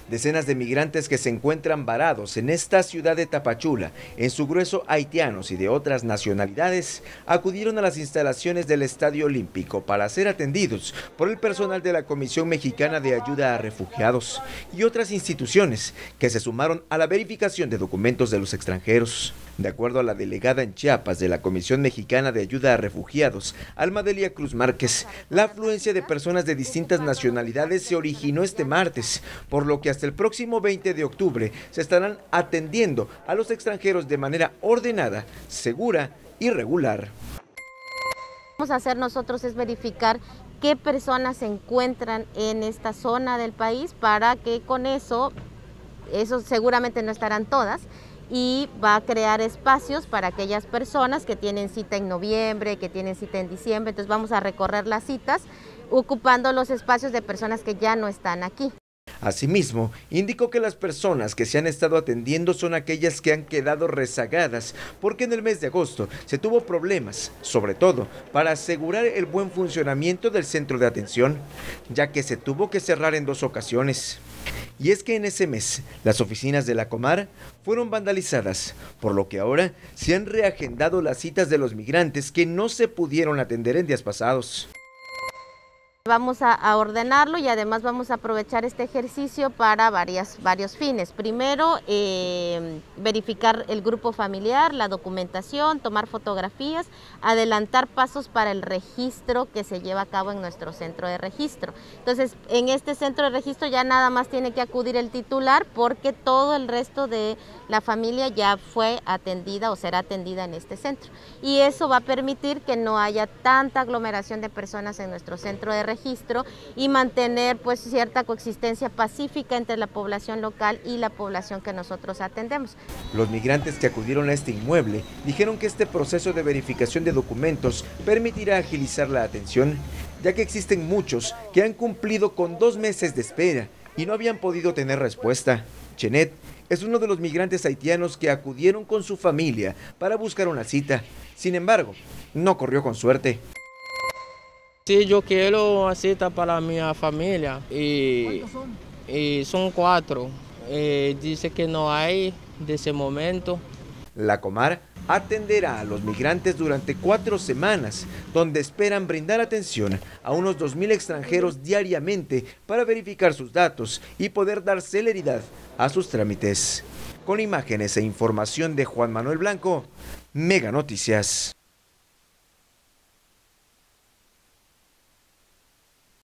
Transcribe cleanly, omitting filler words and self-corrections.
Decenas de migrantes que se encuentran varados en esta ciudad de Tapachula, en su grueso haitianos y de otras nacionalidades, acudieron a las instalaciones del Estadio Olímpico para ser atendidos por el personal de la Comisión Mexicana de Ayuda a Refugiados y otras instituciones que se sumaron a la verificación de documentos de los extranjeros. De acuerdo a la delegada en Chiapas de la Comisión Mexicana de Ayuda a Refugiados, Alma Delia Cruz Márquez, la afluencia de personas de distintas nacionalidades se originó este martes, por lo que hasta el próximo 20 de octubre se estarán atendiendo a los extranjeros de manera ordenada, segura y regular. Vamos a hacer nosotros es verificar qué personas se encuentran en esta zona del país para que con eso seguramente no estarán todas, y va a crear espacios para aquellas personas que tienen cita en noviembre, que tienen cita en diciembre. Entonces vamos a recorrer las citas ocupando los espacios de personas que ya no están aquí. Asimismo, indicó que las personas que se han estado atendiendo son aquellas que han quedado rezagadas porque en el mes de agosto se tuvo problemas, sobre todo para asegurar el buen funcionamiento del centro de atención, ya que se tuvo que cerrar en 2 ocasiones. Y es que en ese mes, las oficinas de la Comar fueron vandalizadas, por lo que ahora se han reagendado las citas de los migrantes que no se pudieron atender en días pasados. Vamos a ordenarlo y además vamos a aprovechar este ejercicio para varios fines. Primero, verificar el grupo familiar, la documentación, tomar fotografías, adelantar pasos para el registro que se lleva a cabo en nuestro centro de registro. Entonces, en este centro de registro ya nada más tiene que acudir el titular porque todo el resto de la familia ya fue atendida o será atendida en este centro. Y eso va a permitir que no haya tanta aglomeración de personas en nuestro centro de registro y mantener pues cierta coexistencia pacífica entre la población local y la población que nosotros atendemos. Los migrantes que acudieron a este inmueble dijeron que este proceso de verificación de documentos permitirá agilizar la atención, ya que existen muchos que han cumplido con 2 meses de espera y no habían podido tener respuesta. Chenet es uno de los migrantes haitianos que acudieron con su familia para buscar una cita. Sin embargo, no corrió con suerte. Sí, yo quiero una cita para mi familia y son 4. Dice que no hay de ese momento. La Comar atenderá a los migrantes durante 4 semanas, donde esperan brindar atención a unos 2,000 extranjeros diariamente para verificar sus datos y poder dar celeridad a sus trámites. Con imágenes e información de Juan Manuel Blanco, Mega Noticias.